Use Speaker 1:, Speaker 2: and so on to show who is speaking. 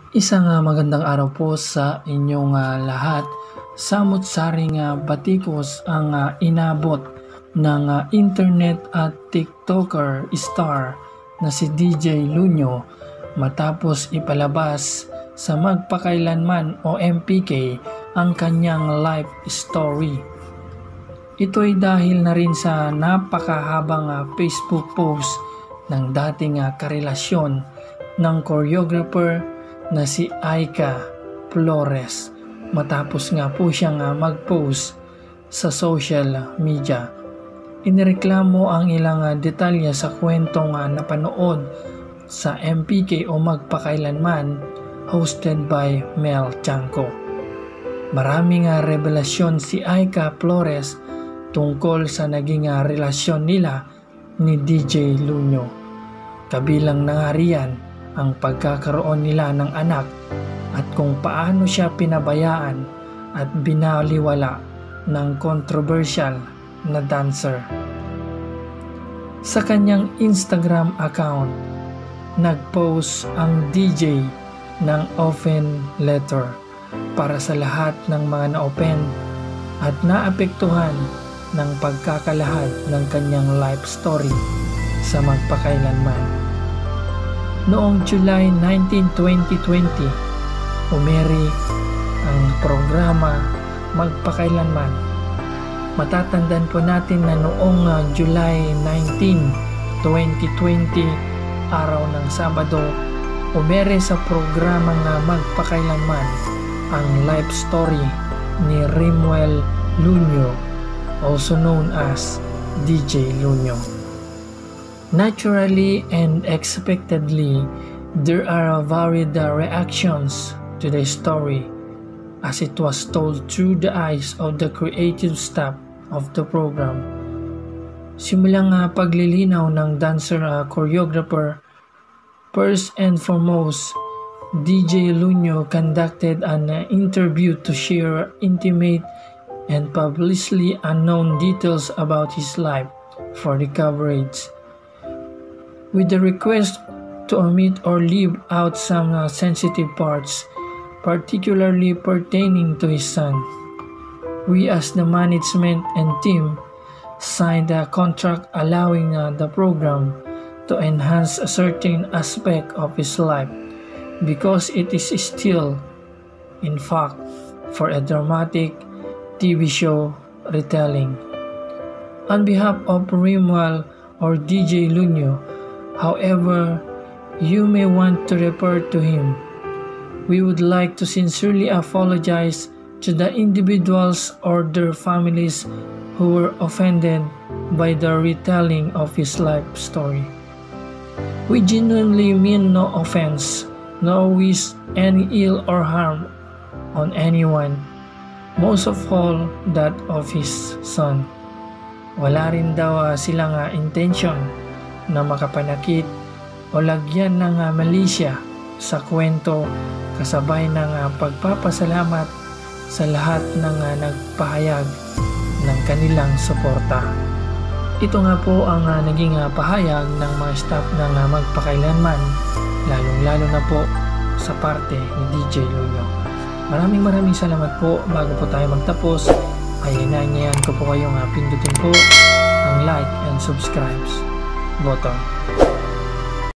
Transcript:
Speaker 1: Isang magandang araw po sa inyong lahat. Samot-saring batikos ang inabot ng internet at TikToker star na si DJ Lunyo matapos ipalabas sa Magpakailanman o MPK ang kanyang life story. Ito'y dahil na rin sa napakahabang Facebook post ng dating karelasyon ng choreographer na si Aika Flores matapos nga po siyang mag-post sa social media. Inireklamo ang ilang detalye sa kwentong napanood sa MPK o Magpakailanman hosted by Mel Chanco. Maraming revelasyon si Aika Flores tungkol sa naging relasyon nila ni DJ Lunyo. Kabilang na nga riyan ang pagkakaroon nila ng anak at kung paano siya pinabayaan at binaliwala ng controversial na dancer. Sa kanyang Instagram account, nag-post ang DJ ng open letter para sa lahat ng mga na-open at naapektuhan ng pagkakalahad ng kanyang life story sa Magpakailanman. Noong July 19, 2020, umeri ang programa Magpakailanman. Matatandaan po natin na noong July 19, 2020, araw ng Sabado, umeri sa programang Magpakailanman ang life story ni Rimuel Lunyo, also known as DJ Lunyo. Naturally and expectedly, there are varied reactions to the story as it was told through the eyes of the creative staff of the program. Simulang paglilinaw ng dancer choreographer, first and foremost, DJ Lunyo conducted an interview to share intimate and publicly unknown details about his life for the coverage, with the request to omit or leave out some sensitive parts, particularly pertaining to his son. We as the management and team signed a contract allowing the program to enhance a certain aspect of his life because it is still, in fact, for a dramatic TV show retelling. On behalf of Rimuel or DJ Lunyo, however you may want to refer to him, we would like to sincerely apologize to the individuals or their families who were offended by the retelling of his life story. We genuinely mean no offense, nor wish any ill or harm on anyone, most of all that of his son. Wala rin daw silang intention na makapanakit o lagyan ng malisya sa kwento, kasabay ng pagpapasalamat sa lahat ng nagpahayag ng kanilang suporta. Ito nga po ang naging pahayag ng mga staff ng Magpakailanman, lalong-lalo na po sa parte ni DJ Lunyo. Maraming salamat po. Bago po tayo magtapos, ay inaanyayan ko po kayong pindutin po ang like and subscribe button.